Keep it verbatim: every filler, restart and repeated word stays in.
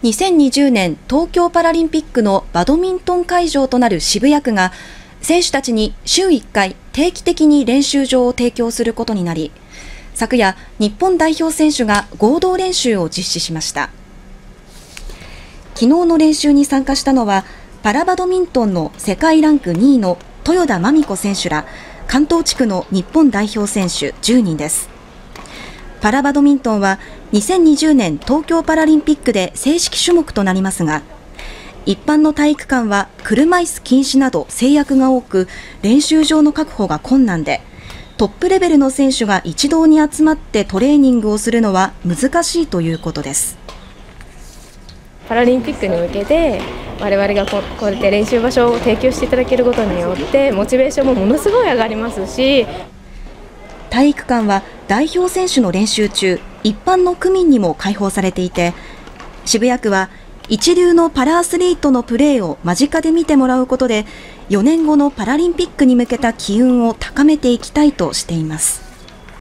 にせんにじゅうねん東京パラリンピックのバドミントン会場となる渋谷区が選手たちに週いっかい定期的に練習場を提供することになり、昨夜日本代表選手が合同練習を実施しました。昨日の練習に参加したのはパラバドミントンの世界ランクにいの豊田真美子選手ら関東地区の日本代表選手じゅうにんです。パラバドミントンはにせんにじゅうねん東京パラリンピックで正式種目となりますが、一般の体育館は車椅子禁止など制約が多く、練習場の確保が困難で、トップレベルの選手が一堂に集まってトレーニングをするのは難しいということです。 パラリンピックに向けて我々がこうやって練習場所を提供していただけることによってモチベーションもものすごい上がりますし、 体育館は代表選手の練習中、一般の区民にも開放されていて、渋谷区は一流のパラアスリートのプレーを間近で見てもらうことで、よねんごのパラリンピックに向けた機運を高めていきたいとしています。